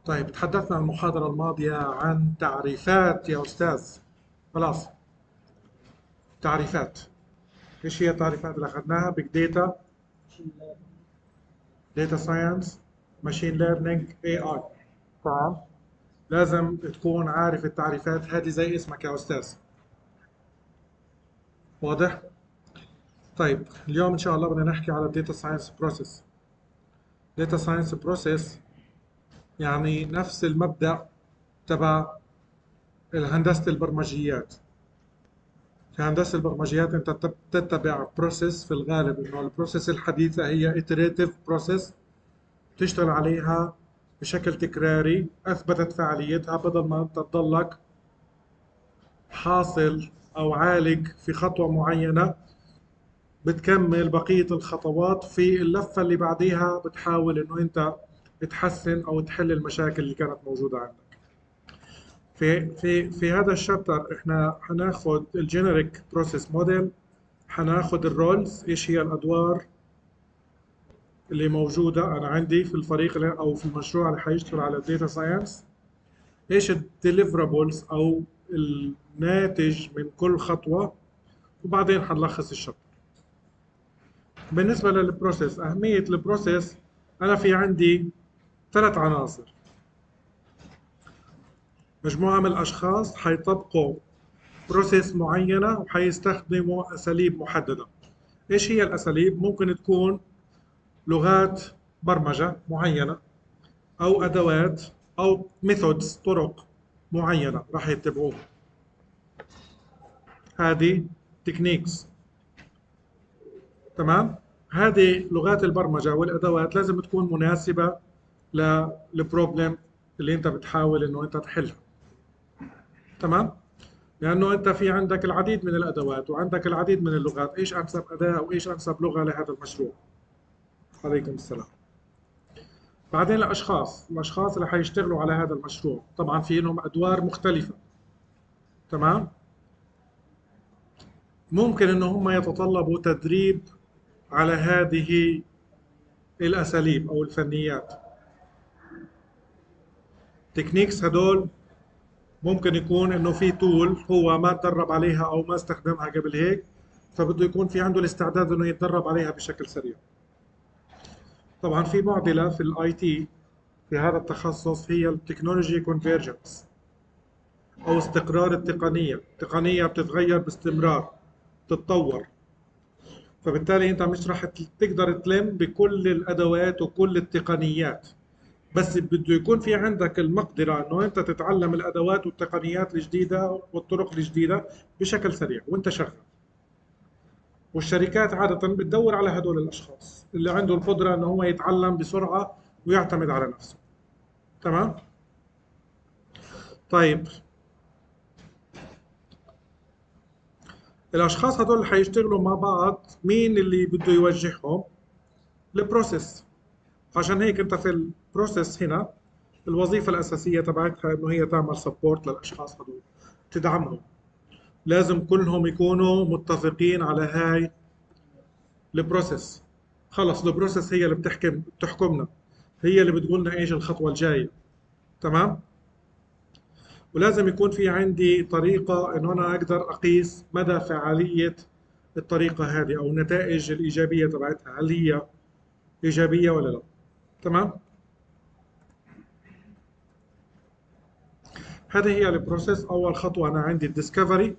طيب تحدثنا المحاضرة الماضية عن تعريفات يا أستاذ. خلاص، تعريفات. إيش هي التعريفات اللي أخذناها؟ بيج داتا، داتا ساينس، ماشين ليرنينج، اي اي. تمام. لازم تكون عارف التعريفات هذه زي اسمك يا أستاذ. واضح؟ طيب اليوم إن شاء الله بدنا نحكي على الداتا ساينس بروسيس. داتا ساينس بروسيس يعني نفس المبدأ تبع هندسة البرمجيات. في هندسة البرمجيات أنت بتتبع بروسيس، في الغالب إنه البروسيس الحديثة هي iterative بروسيس تشتغل عليها بشكل تكراري، أثبتت فعاليتها بدل ما أنت تضلك حاصل أو عالق في خطوة معينة، بتكمل بقية الخطوات في اللفة اللي بعديها بتحاول إنه أنت تحسن أو تحل المشاكل اللي كانت موجودة عندك. في هذا الشابتر احنا هناخد الجينيريك بروسيس موديل، هناخد الرولز، ايش هي الادوار اللي موجوده انا عندي في الفريق او في المشروع اللي حيشتغل على الداتا ساينس، ايش الديليفرابلز او الناتج من كل خطوه، وبعدين هنلخص الشابتر. بالنسبه للبروسيس، اهميه البروسيس، انا في عندي ثلاث عناصر. مجموعه من الاشخاص حيطبقوا بروسيس معينة وحيستخدموا أساليب محددة. إيش هي الأساليب؟ ممكن تكون لغات برمجة معينة، أو أدوات، أو ميثودز، طرق معينة راح يتبعوها. هذه تكنيكس. تمام؟ هذه لغات البرمجة والأدوات لازم تكون مناسبة للبروبلم اللي أنت بتحاول إنه أنت تحلها. تمام؟ لأنه أنت في عندك العديد من الأدوات وعندك العديد من اللغات، إيش أنسب أداة وإيش أنسب لغة لهذا المشروع؟ عليكم السلام. بعدين الأشخاص اللي حيشتغلوا على هذا المشروع طبعا في لهم أدوار مختلفة. تمام. ممكن إنه هم يتطلبوا تدريب على هذه الأساليب أو الفنيات. تكنيكس هدول ممكن يكون إنه في تول هو ما تدرب عليها أو ما استخدمها قبل هيك، فبده يكون في عنده الاستعداد إنه يتدرب عليها بشكل سريع. طبعا في معضلة في الاي تي في هذا التخصص، هي التكنولوجي كونفيرجنس او استقرار التقنية. التقنية بتتغير باستمرار، تتطور، فبالتالي انت مش راح تقدر تلم بكل الادوات وكل التقنيات، بس بده يكون في عندك المقدرة انه انت تتعلم الادوات والتقنيات الجديدة والطرق الجديدة بشكل سريع وانت شغال. والشركات عادة بتدور على هدول الاشخاص اللي عنده القدرة انه هو يتعلم بسرعة ويعتمد على نفسه. تمام. طيب الاشخاص هدول اللي حيشتغلوا مع بعض، مين اللي بده يوجههم؟ البروسيس. عشان هيك انت في البروسيس هنا الوظيفة الأساسية تبعتها إنه هي تعمل سبورت للأشخاص هذول، تدعمهم. لازم كلهم يكونوا متفقين على هاي البروسيس. خلص البروسيس هي اللي بتحكمنا، هي اللي بتقول لنا إيش الخطوة الجاية. تمام. ولازم يكون في عندي طريقة إنه أنا أقدر أقيس مدى فعالية الطريقة هذه أو النتائج الإيجابية تبعتها، هل هي إيجابية ولا لا. تمام. هذه هي البروسيس. أول خطوة أنا عندي الديسكفري.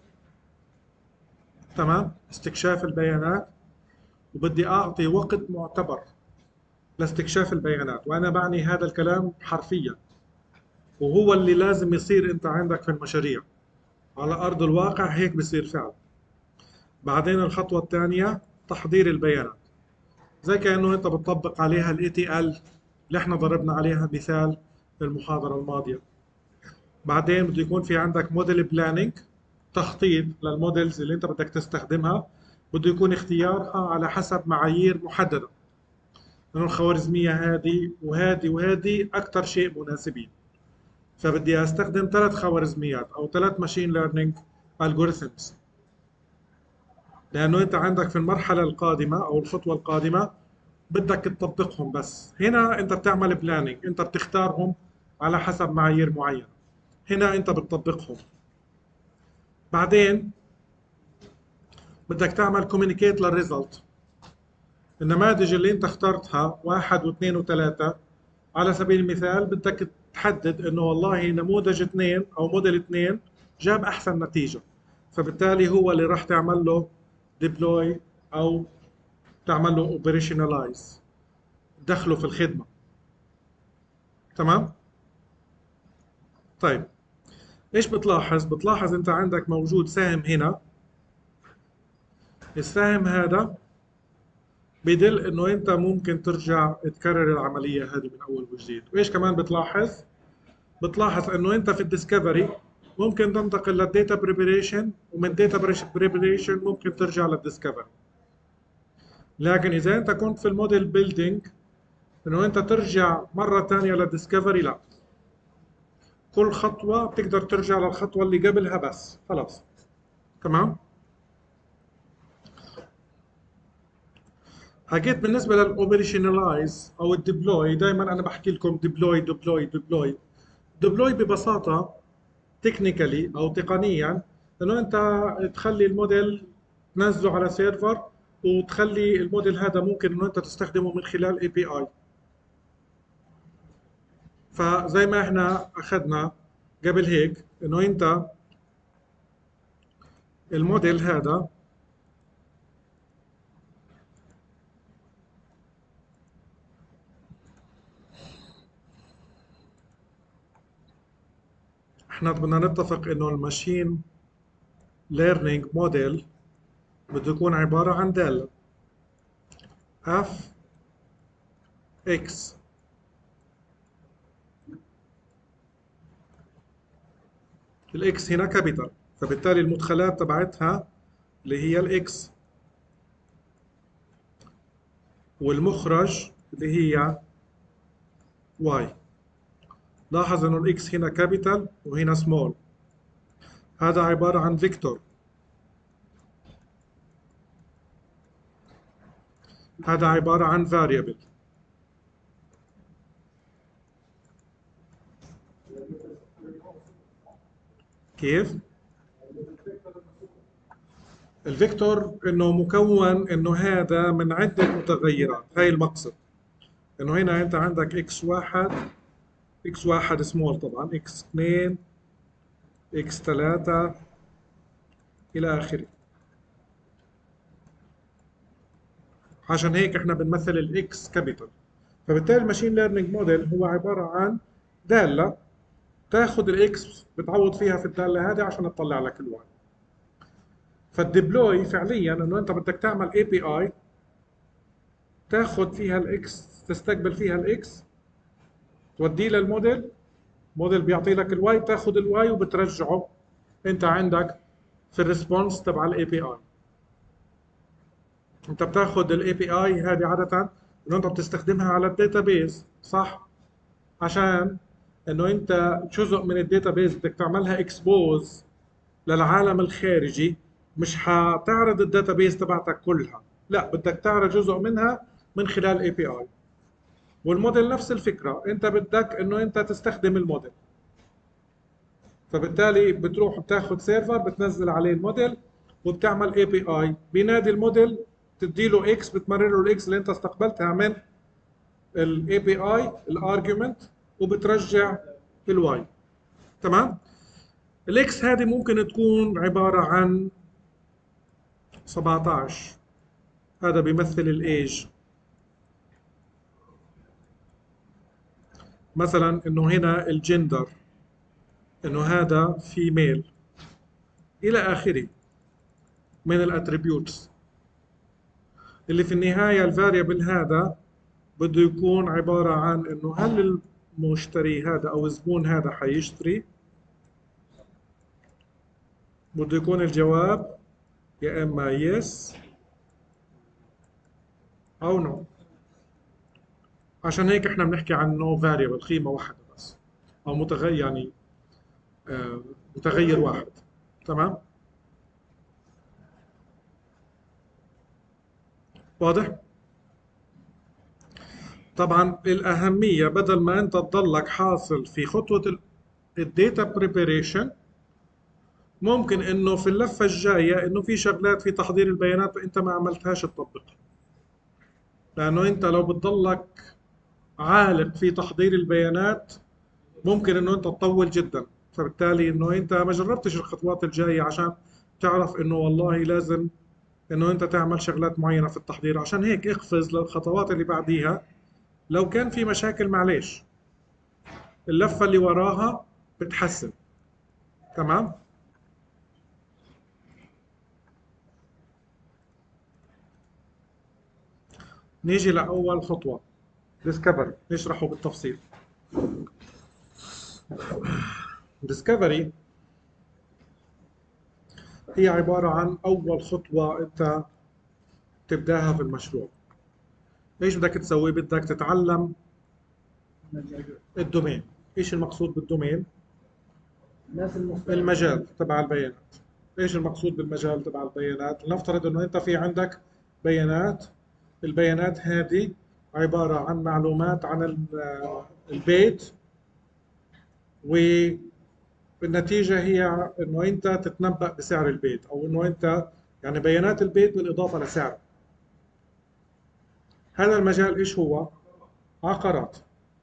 تمام، استكشاف البيانات، وبدي أعطي وقت معتبر لاستكشاف البيانات، وأنا بعني هذا الكلام حرفيا، وهو اللي لازم يصير أنت عندك في المشاريع على أرض الواقع، هيك بصير فعلا. بعدين الخطوة الثانية تحضير البيانات، زي كأنه أنت بتطبق عليها ال ETL اللي احنا ضربنا عليها مثال في المحاضرة الماضية. بعدين بده يكون في عندك موديل بلاننج، تخطيط للموديلز اللي انت بدك تستخدمها، بده يكون اختيارها على حسب معايير محددة، لأنه الخوارزمية هذه وهذه وهذه أكثر شيء مناسبين، فبدي أستخدم ثلاث خوارزميات أو ثلاث ماشين ليرنينج algorithms، لأنه أنت عندك في المرحلة القادمة أو الخطوة القادمة بدك تطبقهم. بس هنا أنت بتعمل بلاننج، أنت بتختارهم على حسب معايير معينة. هنا انت بتطبقهم. بعدين بدك تعمل كوميونيكيت للريزلت. النماذج اللي انت اخترتها 1 و2 و3 على سبيل المثال بدك تحدد انه والله نموذج 2 او موديل 2 جاب احسن نتيجة، فبالتالي هو اللي راح تعمل له ديبلوي او تعمل له اوبريشنالايز، تدخله في الخدمة. تمام؟ طيب ايش بتلاحظ؟ بتلاحظ انت عندك موجود سهم هنا. السهم هذا بدل انه انت ممكن ترجع تكرر العملية هذه من اول وجديد. وايش كمان بتلاحظ؟ بتلاحظ انه انت في الديسكفري ممكن تنتقل للديتا بريبريشن، ومن ديتا بريبريشن ممكن ترجع للديسكفري. لكن اذا انت كنت في الموديل بيلدينج انه انت ترجع مرة ثانية للديسكفري، لا، كل خطوة بتقدر ترجع للخطوة اللي قبلها بس خلاص. تمام؟ حكيت بالنسبة للأوبريشنالايز أو الديبلوي. دائما أنا بحكي لكم ديبلوي ديبلوي ديبلوي. ديبلوي ببساطة تكنيكالي أو تقنيا إنه أنت تخلي الموديل تنزله على سيرفر، وتخلي الموديل هذا ممكن إنه أنت تستخدمه من خلال اي بي اي. فزي ما احنا أخذنا قبل هيك إنه أنت الموديل هذا احنا بدنا نتفق إنه الماشين ليرنينج موديل بده يكون عبارة عن دالة اف اكس. الاكس هنا كابيتال، فبالتالي المدخلات تبعتها اللي هي الاكس، والمخرج اللي هي واي. لاحظ انه الاكس هنا كابيتال وهنا سمول. هذا عبارة عن فيكتور، هذا عبارة عن variable. كيف؟ الفيكتور انه مكون انه هذا من عدة متغيرات. هاي المقصد انه هنا انت عندك اكس واحد، اكس واحد سمول طبعا، اكس اثنين، اكس ثلاثة، الى اخره. عشان هيك احنا بنمثل الاكس كابيتال. فبالتالي الماشين ليرنينج موديل هو عبارة عن دالة تاخذ الاكس بتعوض فيها في الدالة هذه عشان تطلع لك الواي. فالديبلوي فعليا انه انت بدك تعمل اي بي اي تاخذ فيها الاكس، تستقبل فيها الاكس، توديه للموديل، الموديل بيعطي لك الواي، تاخذ الواي وبترجعه انت عندك في الريسبونس تبع الاي بي اي. انت بتاخذ الاي بي اي هذه عادة انه انت بتستخدمها على الداتابيز، صح؟ عشان انه انت جزء من الداتابيز بدك تعملها اكسبوز للعالم الخارجي. مش حتعرض الداتابيز تبعتك كلها، لا، بدك تعرض جزء منها من خلال اي بي اي. والموديل نفس الفكرة، انت بدك انه انت تستخدم الموديل، فبالتالي بتروح بتاخذ سيرفر بتنزل عليه الموديل وبتعمل اي بي اي، بينادي الموديل، تديله اكس، بتمرر له الاكس اللي انت استقبلتها من الاي بي اي الارجيومنت، وبترجع الواي. تمام؟ الاكس هذه ممكن تكون عبارة عن 17، هذا بيمثل الايج. مثلا انه هنا الجندر، انه هذا فيميل، الى اخره من الاتريبيوتس. اللي في النهاية الفاريبل هذا بده يكون عبارة عن انه هل المشتري هذا او الزبون هذا حيشتري. بده يكون الجواب يا اما يس او نو. عشان هيك احنا بنحكي عن نو فاريبل، قيمة واحدة بس، او متغير يعني متغير واحد. تمام؟ واضح؟ طبعا الأهمية بدل ما أنت تضلك حاصل في خطوة الديتا بريباريشن، ممكن إنه في اللفة الجاية إنه في شغلات في تحضير البيانات أنت ما عملتهاش تطبقها، لأنه أنت لو بتضلك عالق في تحضير البيانات ممكن إنه أنت تطول جدا، فبالتالي إنه أنت ما جربتش الخطوات الجاية عشان تعرف إنه والله لازم إنه أنت تعمل شغلات معينة في التحضير. عشان هيك اقفز للخطوات اللي بعديها، لو كان في مشاكل معلش اللفة اللي وراها بتحسن. تمام. نيجي لأول خطوة، ديسكفري، نشرحه بالتفصيل. ديسكفري هي عبارة عن أول خطوة أنت تبداها في المشروع. إيش بدك تسوي؟ بدك تتعلم الدومين. إيش المقصود بالدومين؟ المجال تبع البيانات. إيش المقصود بالمجال تبع البيانات؟ لنفترض إنه أنت في عندك بيانات، البيانات هذه عبارة عن معلومات عن البيت، والنتيجة هي إنه أنت تتنبأ بسعر البيت، أو إنه أنت يعني بيانات البيت بالإضافة لسعر. هذا المجال إيش هو؟ عقارات.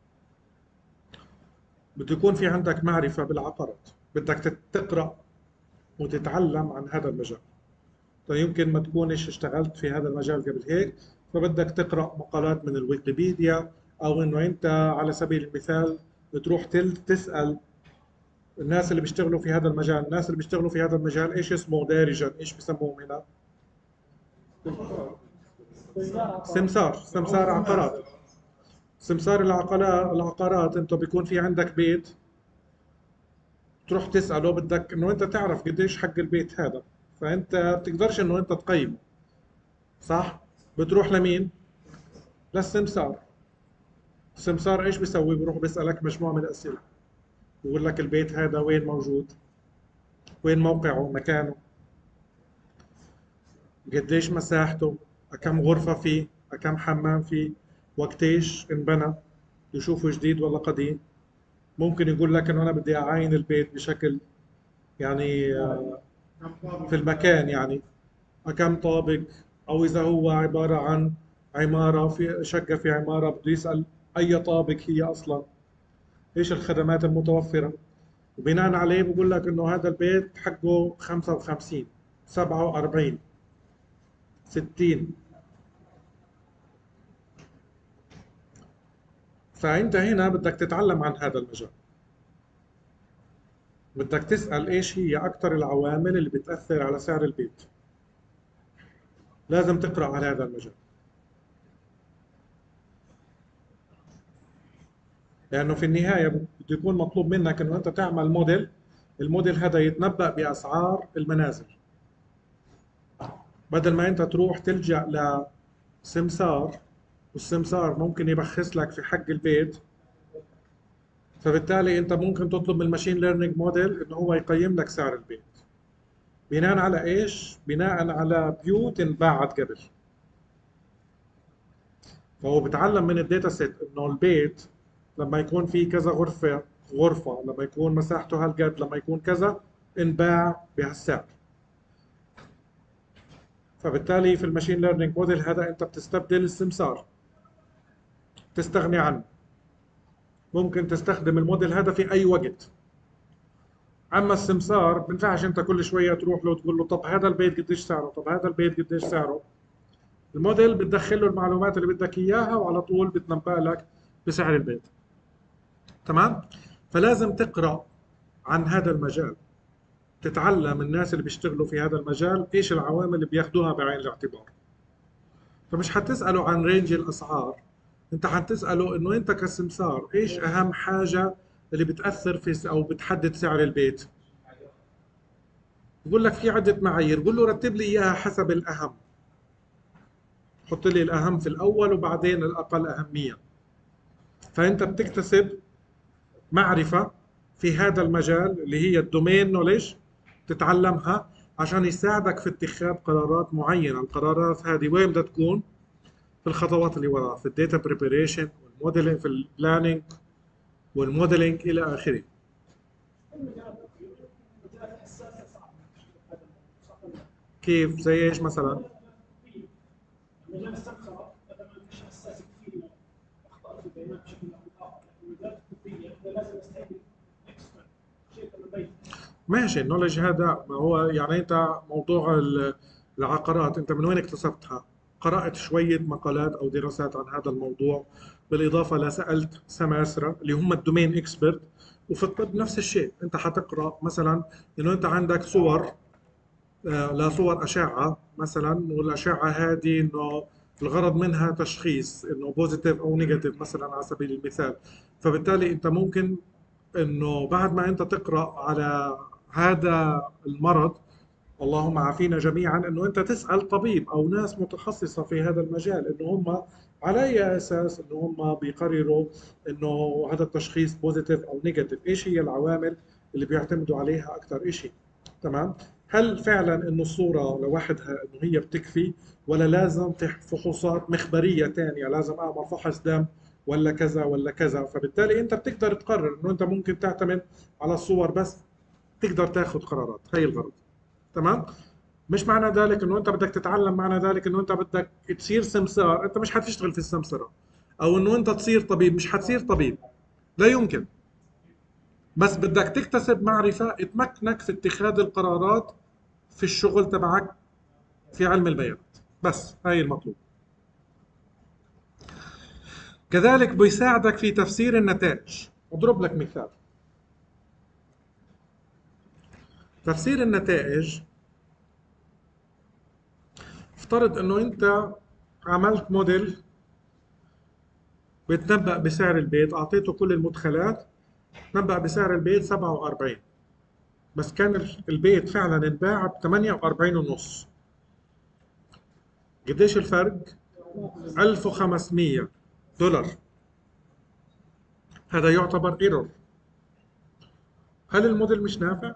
بده يكون في عندك معرفة بالعقارات، بدك تقرأ وتتعلم عن هذا المجال. طيب يمكن ما تكونش اشتغلت في هذا المجال قبل هيك، فبدك تقرأ مقالات من الويكيبيديا، أو إنه أنت على سبيل المثال تروح تسأل الناس اللي بيشتغلوا في هذا المجال. الناس اللي بيشتغلوا في هذا المجال إيش اسمه دارجا، إيش بسموهم هنا؟ سمسار. سمسار عقارات. سمسار العقارات. انت بيكون في عندك بيت، تروح تسأله، بدك انه انت تعرف قديش حق البيت هذا، فانت بتقدرش انه انت تقيمه، صح؟ بتروح لمين؟ للسمسار. السمسار ايش بيسوي؟ بيروح بيسألك مجموعة من الأسئلة، بيقول لك البيت هذا وين موجود، وين موقعه، مكانه، قديش مساحته، كم غرفة فيه، كم حمام فيه، وقتيش انبنى، يشوفه جديد ولا قديم. ممكن يقول لك انه انا بدي اعاين البيت بشكل يعني في المكان، يعني كم طابق، او اذا هو عبارة عن عمارة في شقة في عمارة بده يسأل اي طابق هي اصلا، ايش الخدمات المتوفرة، وبناء عليه بقول لك انه هذا البيت حقه 55، 47، 60. فانت هنا بدك تتعلم عن هذا المجال، بدك تسأل ايش هي اكثر العوامل اللي بتأثر على سعر البيت. لازم تقرأ على هذا المجال، لانه في النهايه بده يكون مطلوب منك انه انت تعمل موديل. الموديل هذا يتنبأ باسعار المنازل، بدل ما انت تروح تلجأ لسمسار، والسمسار ممكن يبخس لك في حق البيت. فبالتالي انت ممكن تطلب من الماشين ليرنينج موديل انه هو يقيم لك سعر البيت بناء على ايش؟ بناء على بيوت انباعت قبل. فهو بتعلم من الداتا سيت انه البيت لما يكون فيه كذا غرفة لما يكون مساحته هالقد، لما يكون كذا، انباع بهالسعر. فبالتالي في الماشين ليرنينج موديل هذا انت بتستبدل السمسار، تستغني عنه. ممكن تستخدم الموديل هذا في اي وقت. اما السمسار بينفعش انت كل شويه تروح له تقول له طب هذا البيت قديش سعره، طب هذا البيت قديش سعره. الموديل بتدخل له المعلومات اللي بدك اياها وعلى طول بتنبأ لك بسعر البيت. تمام. فلازم تقرا عن هذا المجال، تتعلم الناس اللي بيشتغلوا في هذا المجال ايش العوامل اللي بياخدوها بعين الاعتبار. فمش حتسأله عن رينج الأسعار، أنت حتسأله إنه أنت كسمسار إيش أهم حاجة اللي بتأثر في أو بتحدد سعر البيت. بقول لك في عدة معايير، قول له رتب لي إياها حسب الأهم، حط لي الأهم في الأول وبعدين الأقل أهمية. فأنت بتكتسب معرفة في هذا المجال اللي هي الدومين نوليج، تتعلمها عشان يساعدك في اتخاذ قرارات معينة. القرارات هذه وين بدها تكون؟ في الخطوات اللي وراها، في الداتا بريباريشن والموديلنج، في البلاننج والموديلنج الى اخره. كيف؟ زي ايش مثلا؟ المجال السمسرة مثلا ما فيش حساس كثير اخطاء في البيانات بشكل او باخر، لكن المجالات الطبيه انا لازم استعمل اكسبرت شيء طبي. ماشي، النولج هذا ما هو يعني انت موضوع العقارات انت من وين اكتسبتها؟ قرأت شوية مقالات او دراسات عن هذا الموضوع، بالاضافة لسألت سماسرة اللي هم الدومين اكسبرت. وفي الطب نفس الشيء، انت حتقرأ مثلا انه انت عندك صور، لصور أشعة مثلا، والأشعة هذه إنه الغرض منها تشخيص إنه بوزيتيف أو نيجاتيف مثلا على سبيل المثال. فبالتالي أنت ممكن إنه بعد ما أنت تقرأ على هذا المرض، اللهم عافينا جميعا، إنه أنت تسأل طبيب أو ناس متخصصة في هذا المجال إنه هم على أي أساس إنه هم بيقرروا إنه هذا التشخيص بوزيتيف أو نيجاتيف، إيش هي العوامل اللي بيعتمدوا عليها أكثر إشي. تمام. هل فعلا انه الصورة لوحدها انه هي بتكفي، ولا لازم فحوصات مخبرية تانية، لازم اعمل فحص دم ولا كذا ولا كذا؟ فبالتالي انت بتقدر تقرر انه انت ممكن تعتمد على الصور بس، تقدر تاخذ قرارات. هي الغرض. تمام. مش معنى ذلك انه انت بدك تتعلم، معنى ذلك انه انت بدك تصير سمسار، انت مش حتشتغل في السمسرة. او انه انت تصير طبيب، مش حتصير طبيب، لا يمكن. بس بدك تكتسب معرفة تمكنك في اتخاذ القرارات في الشغل تبعك في علم البيانات. بس هاي المطلوب. كذلك بيساعدك في تفسير النتائج. اضرب لك مثال. تفسير النتائج، افترض انه انت عملت موديل بيتنبأ بسعر البيت، اعطيته كل المدخلات، تنبأ بسعر البيت 47، بس كان البيت فعلا انباع ب 48 ونص. قديش الفرق؟ 1500 دولار. هذا يعتبر ايرور. هل الموديل مش نافع؟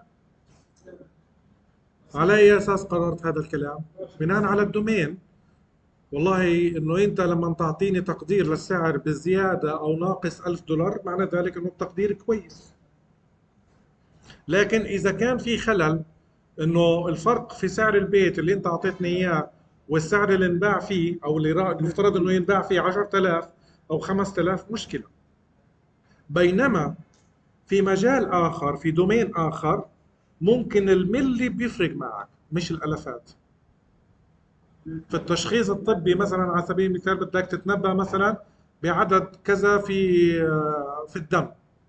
على اي اساس قررت هذا الكلام؟ بناء على الدومين. والله انه انت لما تعطيني تقدير للسعر بزياده او ناقص 1000 دولار، معنى ذلك انه التقدير كويس. لكن اذا كان في خلل، انه الفرق في سعر البيت اللي انت اعطيتني اياه والسعر اللي انباع فيه، او اللي المفترض انه ينباع فيه 10000 او 5000، مشكله. بينما في مجال اخر، في دومين اخر، ممكن الملي بيفرق معك مش الالفات. في التشخيص الطبي مثلا على سبيل المثال بدك تتنبأ مثلا بعدد كذا في الدم.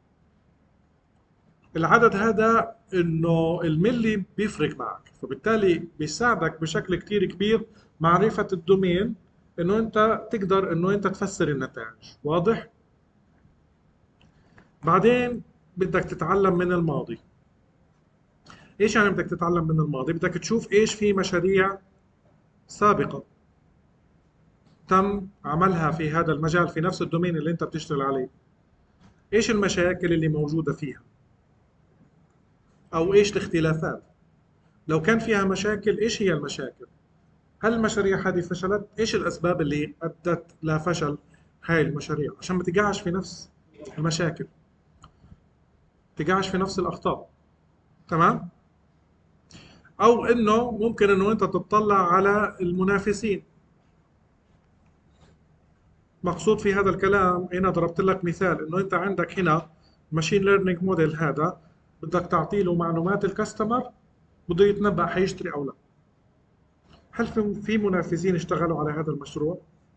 العدد هذا انه الملي بيفرق معك، فبالتالي بيساعدك بشكل كتير كبير معرفة الدومين، انه انت تقدر انه انت تفسر النتائج. واضح؟ بعدين بدك تتعلم من الماضي. ايش يعني بدك تتعلم من الماضي؟ بدك تشوف ايش في مشاريع سابقة تم عملها في هذا المجال، في نفس الدومين اللي انت بتشتغل عليه. ايش المشاكل اللي موجودة فيها، او ايش الاختلافات؟ لو كان فيها مشاكل، ايش هي المشاكل؟ هل المشاريع هذه فشلت؟ ايش الاسباب اللي ادت لفشل هاي المشاريع؟ عشان ما تقعش في نفس المشاكل، تقعش في نفس الاخطاء. تمام. او انه ممكن انه انت تطلع على المنافسين. مقصود في هذا الكلام، هنا ضربت لك مثال انه انت عندك هنا ماشين ليرنينج موديل، هذا بدك تعطي له معلومات الكاستمر، بده يتنبأ حيشتري او لا. هل في منافسين اشتغلوا على هذا المشروع؟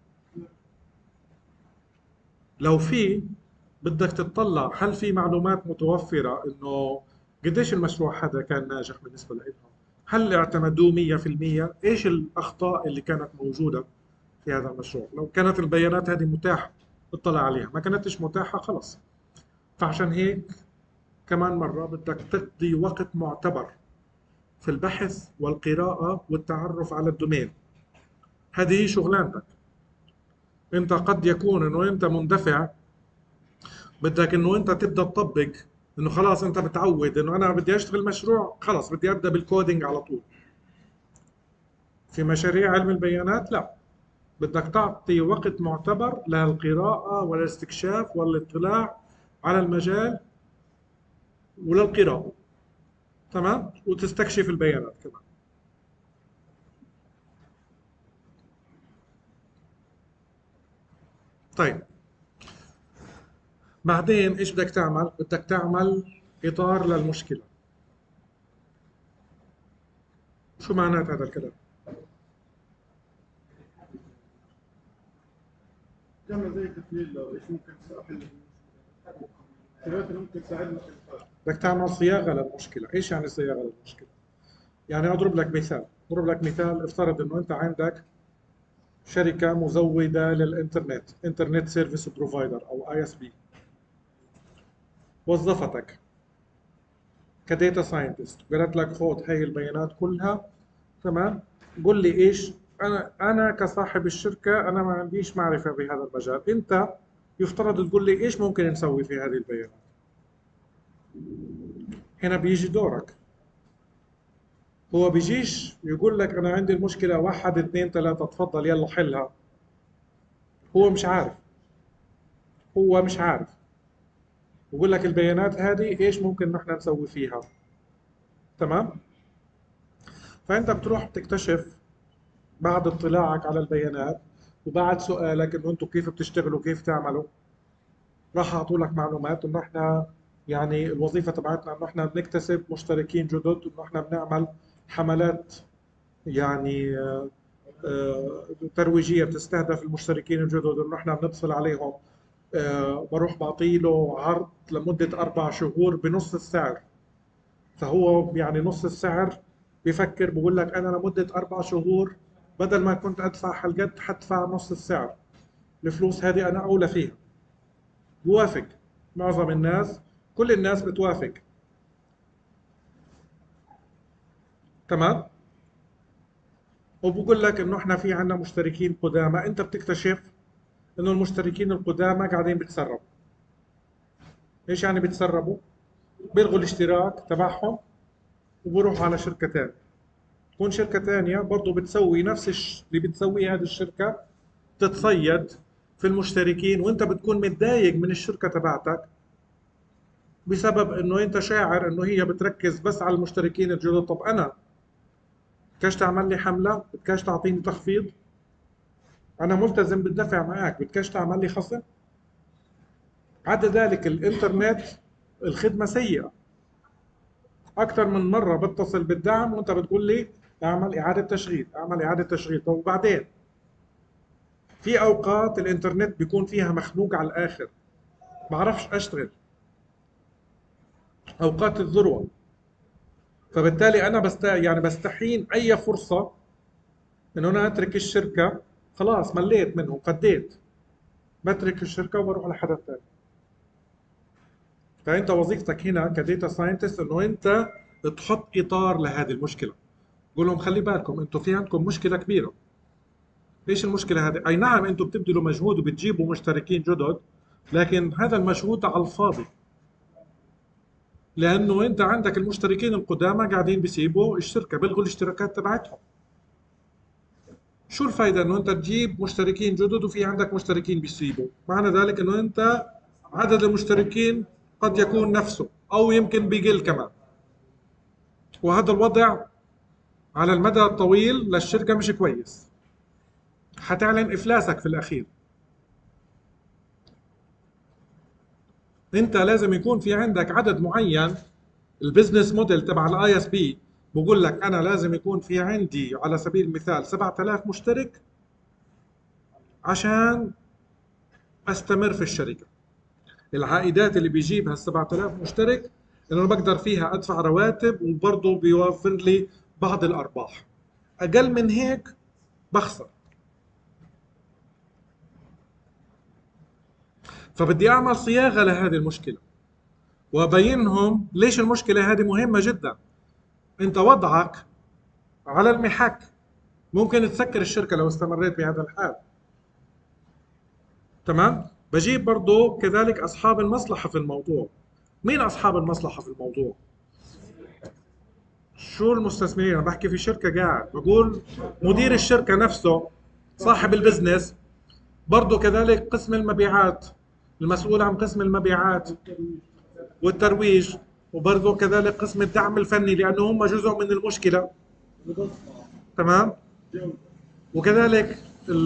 لو في، بدك تطلع هل في معلومات متوفرة انه قديش المشروع هذا كان ناجح بالنسبة لهم؟ هل اعتمدوه 100%؟ ايش الاخطاء اللي كانت موجودة في هذا المشروع؟ لو كانت البيانات هذه متاحة اطلع عليها، ما كانتش متاحة خلص. فعشان هيك كمان مرة بدك تقضي وقت معتبر في البحث والقراءة والتعرف على الدومين. هذه هي شغلانتك. انت قد يكون انه انت مندفع، بدك انه انت تبدا تطبق، انه خلاص انت متعود انه انا بدي اشتغل مشروع، خلاص بدي ابدا بالكودينج على طول. في مشاريع علم البيانات لا، بدك تعطي وقت معتبر للقراءة والاستكشاف والاطلاع على المجال وللقراءة. تمام، وتستكشف البيانات كمان. طيب، بعدين ايش بدك تعمل؟ بدك تعمل اطار للمشكلة. شو معنات هذا الكلام؟ تعمل زي تحليل لو ايش ممكن تحل الشغلات اللي ممكن تساعدنا في الفرق. بدك تعمل صياغة للمشكلة. ايش يعني صياغة للمشكلة؟ يعني اضرب لك مثال. افترض انه انت عندك شركة مزودة للإنترنت، إنترنت سيرفيس بروفايدر أو اي اس بي، وظفتك كديتا ساينتست، قالت لك خذ هاي البيانات كلها، تمام، قل لي ايش. انا كصاحب الشركة انا ما عنديش معرفة بهذا المجال، انت يفترض تقول لي ايش ممكن نسوي في هذه البيانات. هنا بيجي دورك. هو بيجيش يقول لك انا عندي المشكلة واحد اثنين ثلاثة تفضل يلا حلها. هو مش عارف. هو مش عارف. بقول لك البيانات هذه ايش ممكن نحن نسوي فيها. تمام. فانت بتروح بتكتشف بعد اطلاعك على البيانات وبعد سؤالك انه انتم كيف بتشتغلوا كيف تعملوا، راح اعطوا لك معلومات انه احنا يعني الوظيفه تبعتنا انه احنا بنكتسب مشتركين جدد، انه احنا بنعمل حملات يعني ترويجيه بتستهدف المشتركين الجدد، انه احنا بنتصل عليهم. بروح بعطي له عرض لمده 4 شهور بنص السعر. فهو يعني نص السعر. بفكر بقول لك انا لمده 4 شهور بدل ما كنت ادفع هالقد حدفع نص السعر. الفلوس هذه انا اولى فيها. بوافق. معظم الناس، كل الناس بتوافق. تمام. وبقول لك انه احنا في عنا مشتركين قدامى، انت بتكتشف انه المشتركين القدامى قاعدين بتسربوا. ايش يعني بتسربوا؟ بيلغوا الاشتراك تبعهم وبروحوا على شركة ثانية. تكون شركة ثانية برضه بتسوي نفس اللي بتسويه هذه الشركة، تتصيد في المشتركين، وانت بتكون متضايق من الشركة تبعتك بسبب انه انت شاعر انه هي بتركز بس على المشتركين الجدد. طب انا بدكش تعمل لي حملة؟ بدكش تعطيني تخفيض؟ انا ملتزم بالدفع معك، بدكش تعمل لي خصم؟ عدا ذلك الانترنت الخدمة سيئة. اكثر من مرة بتصل بالدعم وانت بتقول لي اعمل اعادة تشغيل، اعمل اعادة تشغيل. طب وبعدين؟ في اوقات الانترنت بيكون فيها مخنوق على الاخر، بعرفش اشتغل اوقات الذروة. فبالتالي انا يعني بستحين اي فرصة انه انا اترك الشركة. خلاص مليت منهم، فديت، بترك الشركة وبروح لحدا ثاني. فانت وظيفتك هنا كديتا ساينتست انه انت تحط اطار لهذه المشكله. قول لهم خلي بالكم انتم في عندكم مشكله كبيره. ايش المشكله هذه؟ اي نعم انتم بتبذلوا مجهود وبتجيبوا مشتركين جدد، لكن هذا المجهود على الفاضي. لانه انت عندك المشتركين القدامى قاعدين بيسيبوا الشركه، بيلغوا الاشتراكات تبعتهم. شو الفائده انه انت تجيب مشتركين جدد وفي عندك مشتركين بيسيبوا؟ معنى ذلك انه انت عدد المشتركين قد يكون نفسه او يمكن بيقل كمان. وهذا الوضع على المدى الطويل للشركة مش كويس. حتعلن إفلاسك في الأخير. أنت لازم يكون في عندك عدد معين. البزنس موديل تبع الاي اس بي بقول لك أنا لازم يكون في عندي على سبيل المثال 7000 مشترك عشان أستمر في الشركة. العائدات اللي بيجيبها ال 7000 مشترك إنه أنا بقدر فيها أدفع رواتب وبرضه بيوفر لي بعض الأرباح. أقل من هيك بخسر. فبدي أعمل صياغة لهذه المشكلة وأبينهم ليش المشكلة هذه مهمة جدا. أنت وضعك على المحك، ممكن تسكر الشركة لو استمريت بهذا الحال. تمام؟ بجيب برضو كذلك أصحاب المصلحة في الموضوع. مين أصحاب المصلحة في الموضوع؟ شو المستثمرين؟ أنا بحكي في شركة قاعد بقول مدير الشركة نفسه صاحب البزنس برضه كذلك قسم المبيعات، المسؤول عن قسم المبيعات والترويج، وبرضه كذلك قسم الدعم الفني لانه هم جزء من المشكله. تمام. وكذلك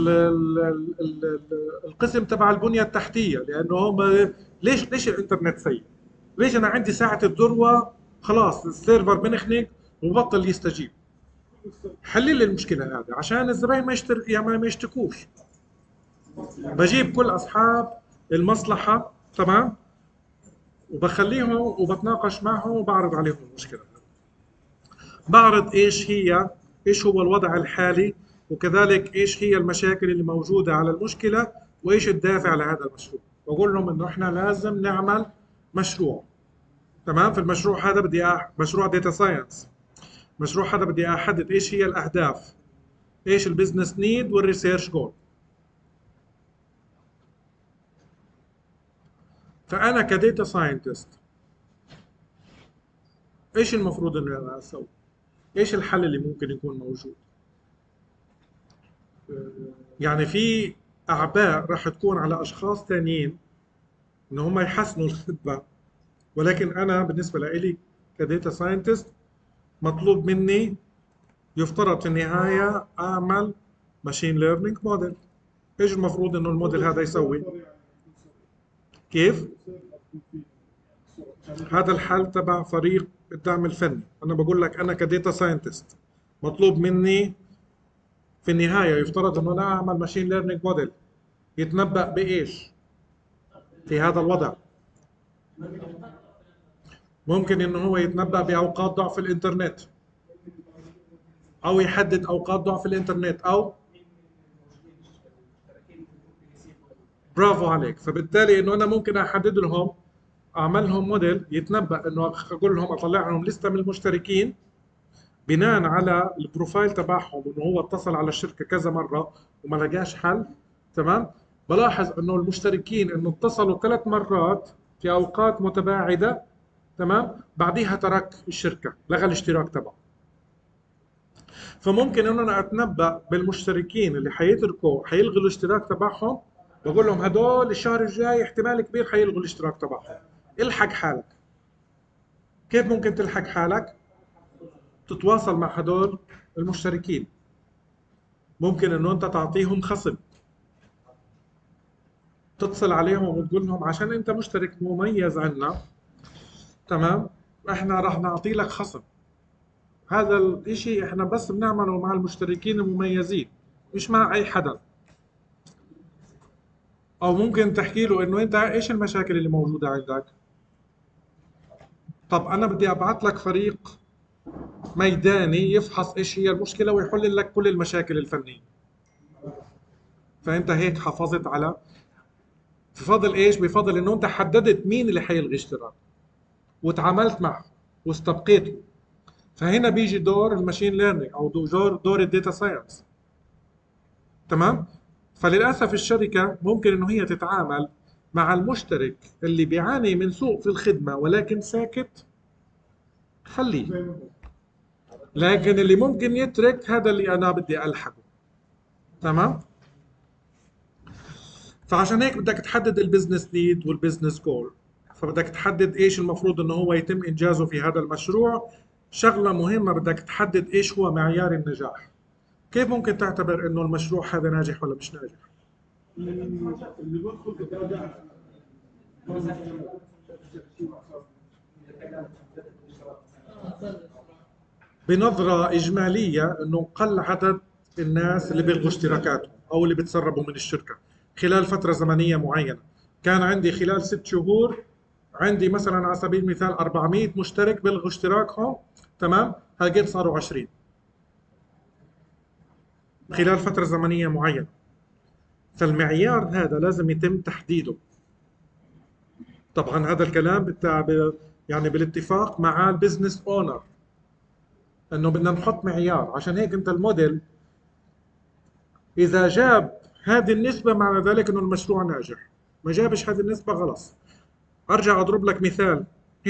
القسم تبع البنيه التحتيه، لانه هم ليش الانترنت سيء؟ ليش انا عندي ساعه الذروه خلاص السيرفر بنخنق وبطل يستجيب؟ حل لي المشكله هذه عشان الزباين يعني ما يشتكوش. بجيب كل اصحاب المصلحه، تمام، وبخليهم وبتناقش معهم وبعرض عليهم المشكله. بعرض ايش هو الوضع الحالي، وكذلك ايش هي المشاكل اللي موجوده على المشكله، وايش الدافع لهذا المشروع. بقول لهم انه احنا لازم نعمل مشروع. تمام. في المشروع هذا مشروع داتا ساينس. مشروع هذا بدي احدد ايش هي الاهداف، ايش البزنس نيد والريسيرش جول. فانا كديتا ساينتست ايش المفروض اني انا اسوي؟ ايش الحل اللي ممكن يكون موجود؟ يعني في اعباء راح تكون على اشخاص ثانيين ان هم يحسنوا الخدمه، ولكن انا بالنسبه لي كديتا ساينتست مطلوب مني يفترض في النهايه اعمل ماشين ليرنينج موديل. ايش المفروض انه الموديل هذا يسوي؟ كيف؟ هذا الحل تبع فريق الدعم الفني. انا بقول لك انا كديتا ساينتست مطلوب مني في النهايه يفترض انه انا اعمل ماشين ليرنينج موديل يتنبأ بايش في هذا الوضع. ممكن انه هو يتنبأ باوقات ضعف الانترنت، او يحدد اوقات ضعف الانترنت، او برافو عليك. فبالتالي انه انا ممكن احدد لهم، اعمل لهم موديل يتنبأ انه اقول لهم اطلع لهم لسته من المشتركين بناء على البروفايل تبعهم انه هو اتصل على الشركه كذا مره وما لقاش حل. تمام. بلاحظ انه المشتركين انه اتصلوا 3 مرات في اوقات متباعده، تمام، بعديها ترك الشركه، لغى الاشتراك تبعه. فممكن انه انا اتنبأ بالمشتركين اللي حيتركوا حيلغوا الاشتراك تبعهم، بقول لهم هدول الشهر الجاي احتمال كبير حيلغوا الاشتراك تبعهم، الحق حالك. كيف ممكن تلحق حالك؟ تتواصل مع هدول المشتركين. ممكن انه انت تعطيهم خصم، تتصل عليهم وتقول لهم عشان انت مشترك مميز عنا، تمام، احنا راح نعطي لك خصم. هذا الاشي احنا بس بنعمله مع المشتركين المميزين، مش مع اي حدا. او ممكن تحكي له انه انت ايش المشاكل اللي موجودة عندك. طب انا بدي ابعث لك فريق ميداني يفحص ايش هي المشكلة ويحل لك كل المشاكل الفنية. فانت هيك حافظت على، بفضل ايش؟ بفضل انه انت حددت مين اللي حيلغي اشتراك وتعاملت معه واستبقيته. فهنا بيجي دور الماشين ليرنينج او دور الداتا ساينس. تمام. فللاسف الشركه ممكن انه هي تتعامل مع المشترك اللي بيعاني من سوء في الخدمه ولكن ساكت، خليه. لكن اللي ممكن يترك هذا اللي انا بدي الحقه. تمام. فعشان هيك بدك تحدد البزنس نيد والبزنس جول. فبدك تحدد ايش المفروض انه هو يتم انجازه في هذا المشروع. شغله مهمه بدك تحدد ايش هو معيار النجاح. كيف ممكن تعتبر انه المشروع هذا ناجح ولا مش ناجح؟ اللي بدخل بتراجع بنظرة إجمالية أنه قل عدد الناس اللي بيلغوا اشتراكاتهم أو اللي بتسربوا من الشركة خلال فترة زمنية معينة. كان عندي خلال 6 شهور عندي مثلا على سبيل المثال 400 مشترك بيلغوا اشتراكهم، تمام، هلقيت صاروا 20 خلال فترة زمنية معينة. فالمعيار هذا لازم يتم تحديده. طبعا هذا الكلام يعني بالاتفاق مع البزنس اونر انه بدنا نحط معيار. عشان هيك انت الموديل اذا جاب هذه النسبة معنى ذلك انه المشروع ناجح، ما جابش هذه النسبة خلص. ارجع اضرب لك مثال.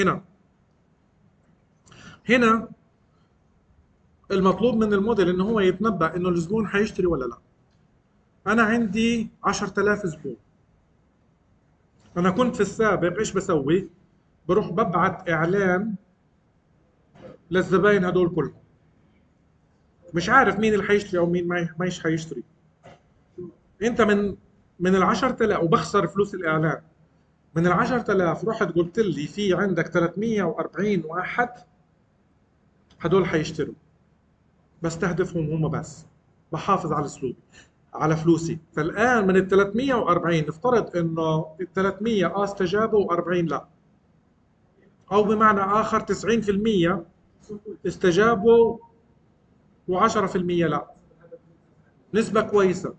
هنا المطلوب من الموديل انه هو يتنبأ انه الزبون حيشتري ولا لا. انا عندي 10,000 زبون. انا كنت في السابق ايش بسوي؟ بروح ببعت اعلان للزباين هدول كلهم، مش عارف مين اللي حيشتري او مين ما حيشتري. انت من ال 10,000 وبخسر فلوس الاعلان. من ال 10,000 رحت قلت لي في عندك 340 واحد هدول حيشتروا، بستهدفهم هم بس، بحافظ على اسلوبي على فلوسي. فالان من ال 340 نفترض انه ال 300 استجابوا و40 لا، او بمعنى اخر 90% استجابوا و10% لا، نسبة كويسة.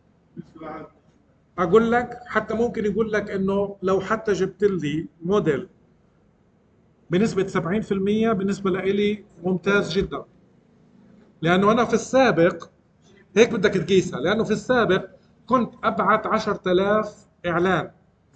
اقول لك حتى ممكن يقول لك انه لو حتى جبت لي موديل بنسبة 70% بالنسبة لإلي ممتاز جدا. لأنه أنا في السابق هيك بدك تقيسها، لأنه في السابق كنت أبعت 10,000 إعلان،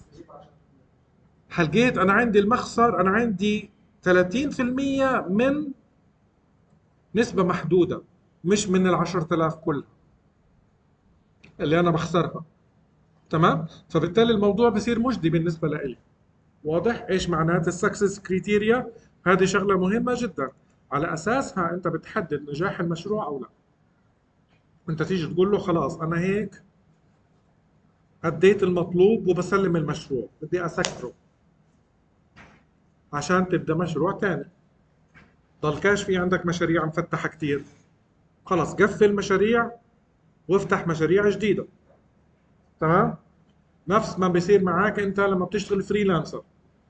حلقيت أنا عندي المخسر، أنا عندي 30% من نسبة محدودة، مش من ال 10,000 كلها اللي أنا بخسرها. تمام؟ فبالتالي الموضوع بصير مجدي بالنسبة لإلي. واضح ايش معنات السكسس كريتيريا؟ هذه شغله مهمه جدا، على اساسها انت بتحدد نجاح المشروع او لا. انت تيجي تقول له خلاص انا هيك اديت المطلوب وبسلم المشروع، بدي اسكره عشان تبدا مشروع ثاني. ضل كاش في عندك مشاريع مفتحه كتير، خلاص قفل مشاريع وافتح مشاريع جديده. تمام؟ نفس ما بيصير معاك انت لما بتشتغل فريلانسر،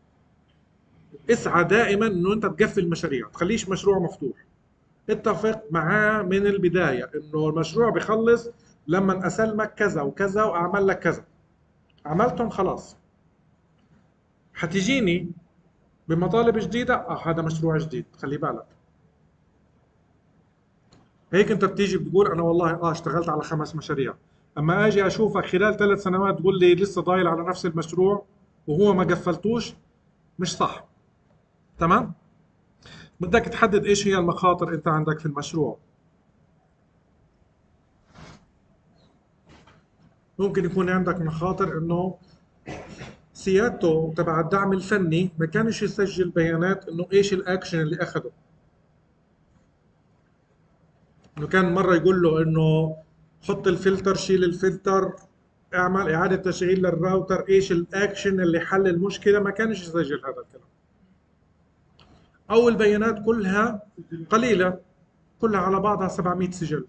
اسعى دائما انه انت تقفل مشاريع، تخليش مشروع مفتوح. اتفق معاه من البداية انه المشروع بخلص لما اسلمك كذا وكذا واعمل لك كذا، عملتهم خلاص. حتجيني بمطالب جديدة، هذا مشروع جديد، خلي بالك. هيك انت بتيجي بتقول انا والله اشتغلت على 5 مشاريع، اما اجي اشوفك خلال 3 سنوات تقول لي لسه ضايل على نفس المشروع وهو ما قفلتوش، مش صح. تمام؟ بدك تحدد ايش هي المخاطر انت عندك في المشروع. ممكن يكون عندك مخاطر انه سيادته تبع الدعم الفني ما كانش يسجل بيانات انه ايش الاكشن اللي اخده. انه كان مره يقول له انه حط الفلتر، شيل الفلتر، اعمل اعاده تشغيل للراوتر، ايش الاكشن اللي حل المشكله، ما كانش يسجل هذا الكلام. او البيانات كلها قليله، كلها على بعضها 700 سجل.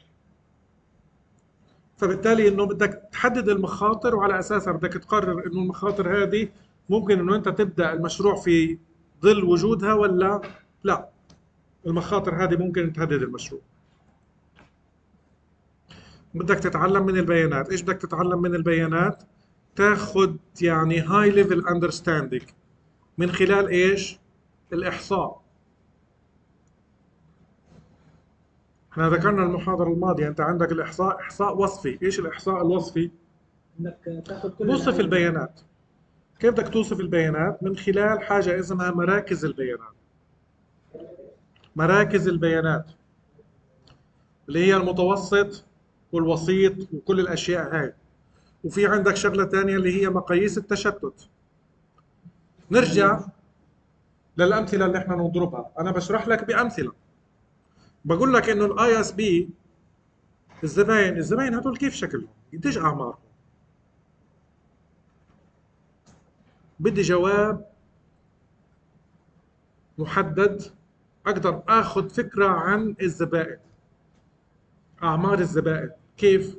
فبالتالي انه بدك تحدد المخاطر وعلى اساسها بدك تقرر انه المخاطر هذه ممكن انه انت تبدا المشروع في ظل وجودها ولا لا. المخاطر هذه ممكن تهدد المشروع. بدك تتعلم من البيانات. ايش بدك تتعلم من البيانات؟ تاخذ يعني هاي ليفل اندرستاندينج من خلال ايش؟ الاحصاء. احنا ذكرنا المحاضرة الماضية انت عندك الاحصاء، احصاء وصفي. ايش الاحصاء الوصفي؟ انك تاخذ كل توصف البيانات. كيف بدك توصف البيانات؟ من خلال حاجة اسمها مراكز البيانات. مراكز البيانات اللي هي المتوسط والوسيط وكل الاشياء هاي. وفي عندك شغلة تانية اللي هي مقاييس التشتت. نرجع للأمثلة اللي احنا نضربها. أنا بشرح لك بأمثلة، بقول لك إنه الاي اس بي الزباين هدول كيف شكلهم؟ قديش أعمارهم؟ بدي جواب محدد، أقدر آخذ فكرة عن الزبائن. أعمار الزبائن كيف؟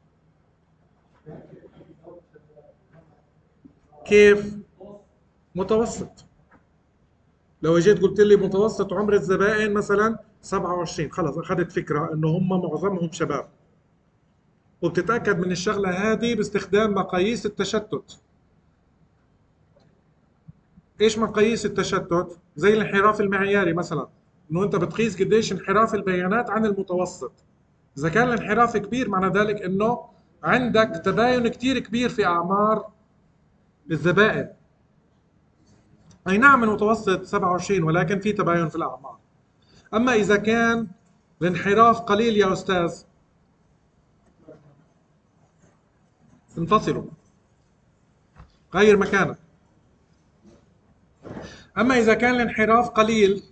كيف؟ متوسط. لو جيت قلت لي متوسط عمر الزبائن مثلا 27، خلاص اخذت فكره انه هم معظمهم شباب. وبتتاكد من الشغله هذه باستخدام مقاييس التشتت. ايش مقاييس التشتت؟ زي الانحراف المعياري مثلا، انه انت بتقيس قديش انحراف البيانات عن المتوسط. اذا كان الانحراف كبير معنى ذلك انه عندك تباين كتير كبير في اعمار الزبائن. اي نعم المتوسط 27 ولكن في تباين في الاعمار. اما اذا كان الانحراف قليل يا استاذ، انفصلوا، غير مكانك. اما اذا كان الانحراف قليل،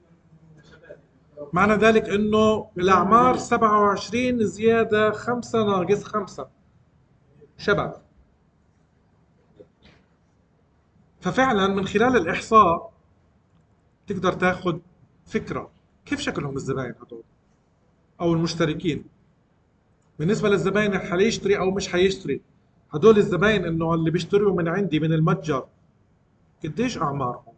معنى ذلك انه الاعمار 27 زياده 5 ناقص 5 شباب. ففعلا من خلال الاحصاء تقدر تاخذ فكره كيف شكلهم الزباين هذول او المشتركين. بالنسبه للزباين اللي حيشتري او مش حيشتري، هدول الزباين انه اللي بيشتروا من عندي من المتجر قديش اعمارهم؟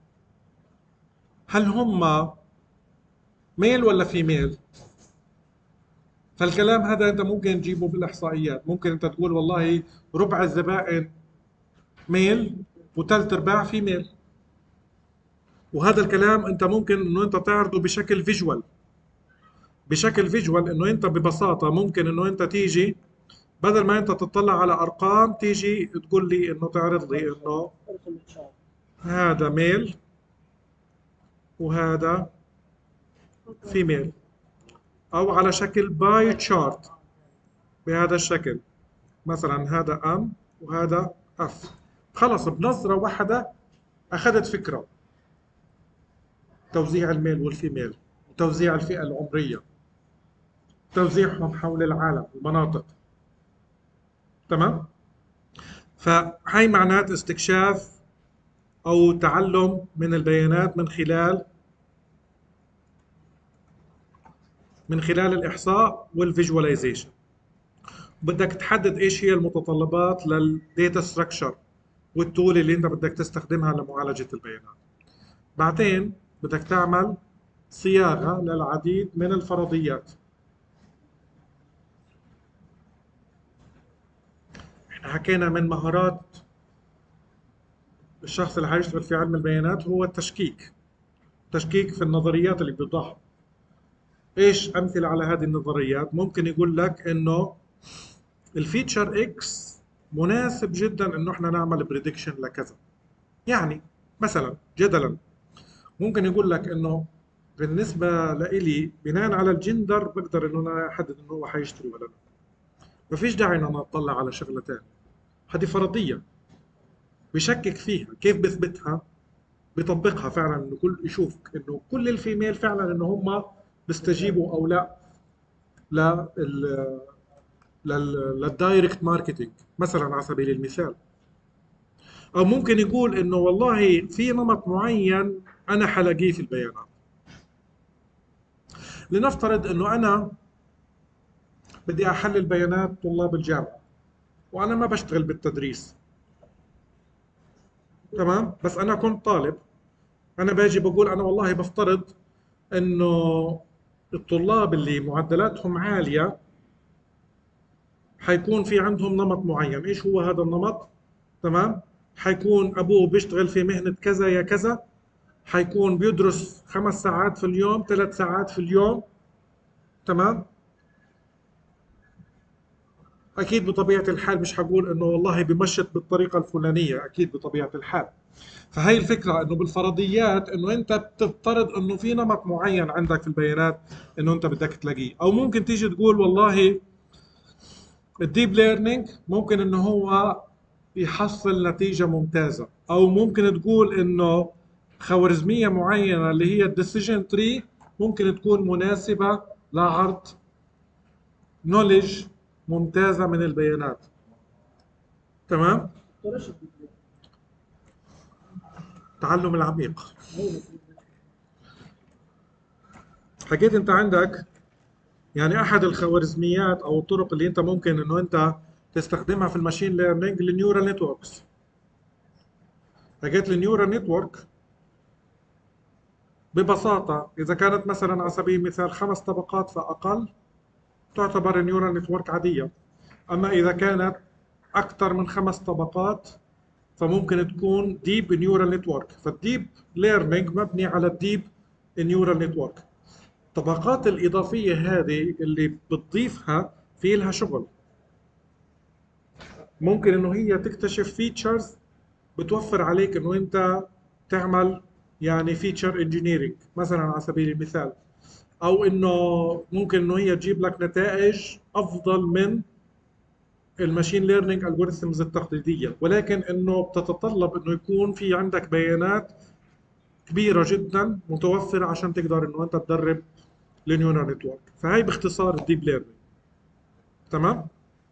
هل هم ميل ولا فيميل؟ فالكلام هذا انت ممكن تجيبه بالاحصائيات. ممكن انت تقول والله ربع الزبائن ميل وثلاث ارباع فيميل. وهذا الكلام انت ممكن انه انت تعرضه بشكل فيجوال. بشكل فيجوال انه انت ببساطة ممكن انه انت تيجي بدل ما انت تطلع على ارقام تيجي تقول لي انه تعرض لي انه ارسم الشارع. هذا ميل وهذا فيميل، او على شكل باي تشارت بهذا الشكل. مثلا هذا ام وهذا اف. خلص بنظرة واحدة اخذت فكرة توزيع الميل والفيميل، وتوزيع الفئة العمرية، توزيعهم حول العالم المناطق. تمام. فهي معنات استكشاف او تعلم من البيانات من خلال الاحصاء والفيجواليزيشن. بدك تحدد ايش هي المتطلبات للديتا ستراكشر والتول اللي انت بدك تستخدمها لمعالجة البيانات. بعدين بدك تعمل صياغة للعديد من الفرضيات. احنا حكينا من مهارات الشخص اللي حيشتغل في علم البيانات هو التشكيك. تشكيك في النظريات اللي بتوضحها. ايش امثله على هذه النظريات؟ ممكن يقول لك انه الفيتشر اكس مناسب جدا انه احنا نعمل بريدكشن لكذا. يعني مثلا جدلا ممكن يقول لك انه بالنسبه لإلي بناء على الجندر بقدر انه انا احدد انه هو حيشتري ولا لا. ما فيش داعي ان انا اطلع على شغله ثانيه. هذه فرضيه بشكك فيها. كيف بثبتها؟ بيطبقها فعلا انه كل يشوف انه كل الفيميل فعلا انه هم بيستجيبوا او لا لل للدايركت ماركتينج مثلا على سبيل المثال. او ممكن يقول انه والله في نمط معين انا حلاقيه في البيانات. لنفترض انه انا بدي احلل بيانات طلاب الجامعه وانا ما بشتغل بالتدريس. تمام. بس انا كنت طالب. انا باجي بقول انا والله بفترض انه الطلاب اللي معدلاتهم عاليه حيكون في عندهم نمط معين. ايش هو هذا النمط؟ تمام. حيكون ابوه بيشتغل في مهنة كذا يا كذا، حيكون بيدرس 5 ساعات في اليوم 3 ساعات في اليوم. تمام. اكيد بطبيعة الحال مش حقول انه والله بمشط بالطريقة الفلانية، اكيد بطبيعة الحال. فهي الفكرة انه بالفرضيات انه انت بتفترض انه في نمط معين عندك في البيانات انه انت بدك تلاقيه. او ممكن تيجي تقول والله الديب ليرنينج ممكن انه هو يحصل نتيجة ممتازة. او ممكن تقول انه خوارزمية معينة اللي هي الديسيجن تري ممكن تكون مناسبة لعرض نولج ممتازة من البيانات. تمام. دكتور ايش الديب التعلم العميق. ليرنينج؟ حكيت انت عندك يعني احد الخوارزميات او الطرق اللي انت ممكن انه انت تستخدمها في الماشين ليرنينج النيورال نتوركس. حكيت النيورال نتورك ببساطة إذا كانت مثلا على سبيل المثال 5 طبقات فأقل تعتبر نيورال نتورك عادية. أما إذا كانت أكثر من 5 طبقات فممكن تكون ديب نيورال نتورك. فالديب ليرنينج مبني على الديب نيورال نتورك. الطبقات الإضافية هذه اللي بتضيفها في لها شغل. ممكن إنه هي تكتشف فيتشرز بتوفر عليك إنه أنت تعمل يعني فيتشر انجينيرينج مثلا على سبيل المثال. او انه ممكن انه هي تجيب لك نتائج افضل من الماشين ليرنينج الجوريثمز التقليديه، ولكن انه بتتطلب انه يكون في عندك بيانات كبيره جدا متوفره عشان تقدر انه انت تدرب النيورال نتورك. فهي باختصار الديب ليرنينج. تمام.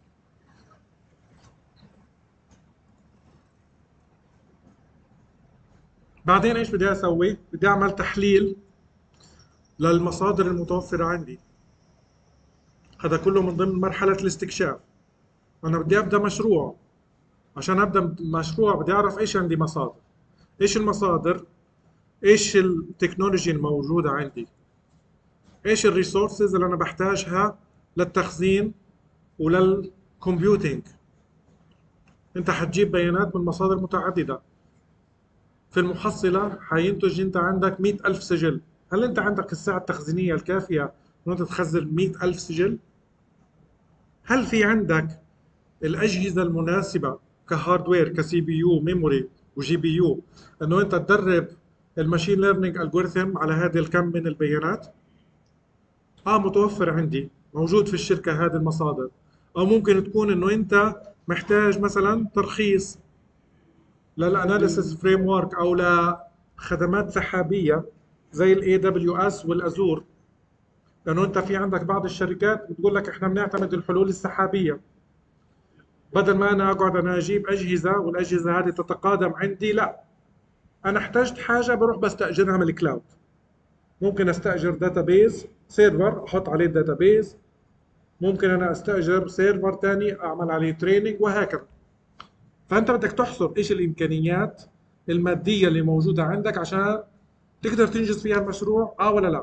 بعدين ايش بدي اسوي؟ بدي اعمل تحليل للمصادر المتوفره عندي. هذا كله من ضمن مرحله الاستكشاف. انا بدي ابدا مشروع، عشان ابدا مشروع بدي اعرف ايش عندي مصادر. ايش المصادر؟ ايش التكنولوجي الموجوده عندي؟ ايش الريسورسز اللي انا بحتاجها للتخزين وللكمبيوتينج؟ انت حتجيب بيانات من مصادر متعدده، في المحصله حينتج انت عندك 100,000 سجل. هل انت عندك السعه التخزينيه الكافيه انه انت تخزن 100,000 سجل؟ هل في عندك الاجهزه المناسبه كهاردوير، كسي بي يو، ميموري، وجي بي يو، انه انت تدرب الماشين ليرنينج الجوريثم على هذا الكم من البيانات؟ متوفر عندي، موجود في الشركه هذه المصادر. او ممكن تكون انه انت محتاج مثلا ترخيص للاناليسيس فريم ورك او لخدمات سحابيه زي الاي دبليو اس والازور، لانه انت في عندك بعض الشركات بتقول لك احنا بنعتمد الحلول السحابيه. بدل ما انا اقعد انا اجيب اجهزه والاجهزه هذه تتقادم عندي، لا، انا احتجت حاجه بروح بستاجرها من الكلاود. ممكن استاجر داتابيز سيرفر احط عليه الداتابيز، ممكن انا استاجر سيرفر تاني اعمل عليه تريننج وهكذا. فانت بدك تحصر ايش الامكانيات الماديه اللي موجوده عندك عشان تقدر تنجز فيها المشروع، ولا لا.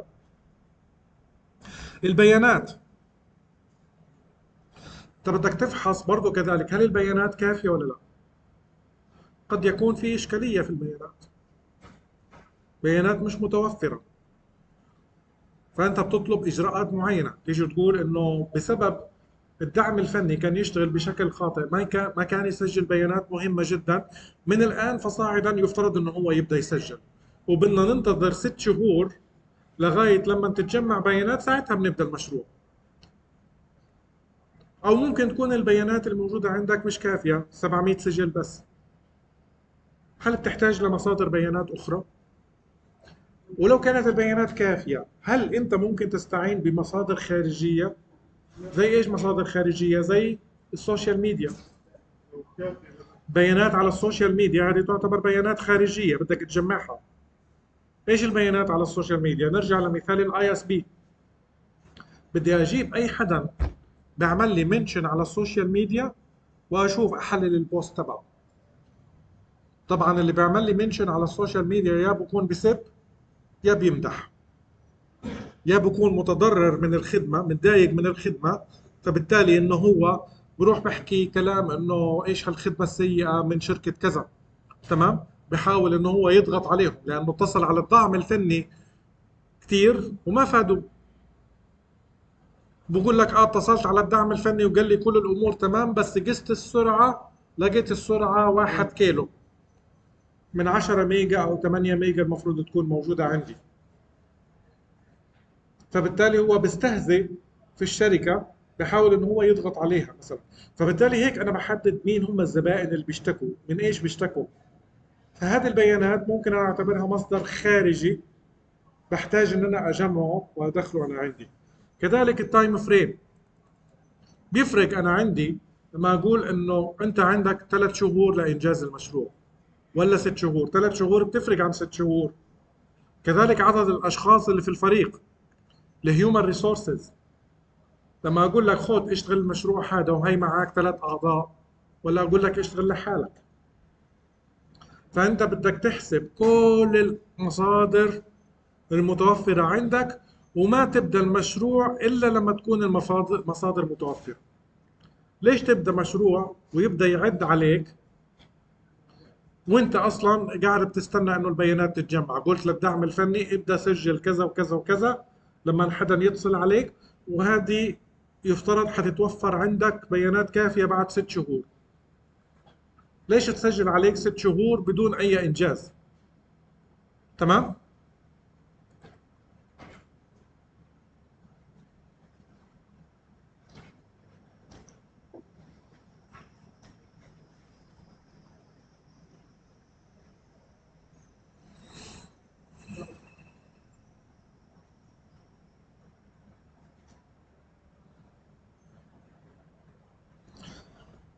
البيانات انت بدك تفحص برضو كذلك، هل البيانات كافيه ولا لا. قد يكون في اشكاليه في البيانات، بيانات مش متوفره، فانت بتطلب اجراءات معينه. تيجي تقول انه بسبب الدعم الفني كان يشتغل بشكل خاطئ، ما كان يسجل بيانات مهمه جدا، من الان فصاعدا يفترض انه هو يبدا يسجل، وبدنا ننتظر 6 شهور لغايه لما تتجمع بيانات، ساعتها بنبدا المشروع. او ممكن تكون البيانات الموجوده عندك مش كافيه، 700 سجل بس. هل بتحتاج لمصادر بيانات اخرى؟ ولو كانت البيانات كافيه، هل انت ممكن تستعين بمصادر خارجيه؟ زي ايش مصادر خارجيه؟ زي السوشيال ميديا. لو كافي. بيانات على السوشيال ميديا هذه تعتبر بيانات خارجيه بدك تجمعها. ايش البيانات على السوشيال ميديا؟ نرجع لمثال الاي اس بي. بدي اجيب اي حدا بيعمل لي منشن على السوشيال ميديا واشوف احلل البوست تبعه. طبعا اللي بيعمل لي منشن على السوشيال ميديا يا بكون بسب، يا بيمدح، يا بكون متضرر من الخدمه، متضايق من الخدمه، فبالتالي انه هو بروح بحكي كلام انه ايش هالخدمه السيئه من شركه كذا. تمام. بحاول انه هو يضغط عليهم لانه اتصل على الدعم الفني كثير وما فادوا. بقول لك اتصلت على الدعم الفني وقال لي كل الامور تمام، بس قست السرعه لقيت السرعه 1 كيلو من 10 ميجا او 8 ميجا المفروض تكون موجوده عندي. فبالتالي هو بيستهزئ في الشركه، بحاول انه هو يضغط عليها مثلا. فبالتالي هيك انا بحدد مين هم الزبائن اللي بيشتكوا، من ايش بيشتكوا. فهذه البيانات ممكن انا اعتبرها مصدر خارجي بحتاج ان انا اجمعه وادخله انا عندي. كذلك التايم فريم بيفرق. انا عندي لما اقول انه انت عندك 3 شهور لانجاز المشروع ولا 6 شهور. 3 شهور بتفرق عن 6 شهور. كذلك عدد الاشخاص اللي في الفريق، الهيومن ريسورسز. لما اقول لك خذ اشتغل المشروع هذا وهي معك 3 اعضاء، ولا اقول لك اشتغل لحالك. فانت بدك تحسب كل المصادر المتوفرة عندك، وما تبدأ المشروع إلا لما تكون المصادر متوفرة. ليش تبدأ مشروع ويبدأ يعد عليك وانت اصلا قاعد بتستنى انه البيانات تتجمع؟ قلت للدعم الفني ابدأ سجل كذا وكذا وكذا لما حدا يتصل عليك، وهذه يفترض حتتوفر عندك بيانات كافية بعد 6 شهور. ليش تسجل عليك 6 شهور بدون اي انجاز؟ تمام.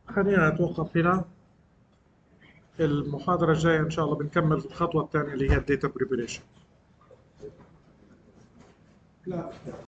خلينا نتوقف هنا. المحاضرة الجاية إن شاء الله بنكمل الخطوة الثانية اللي هي الداتا بريبريشن.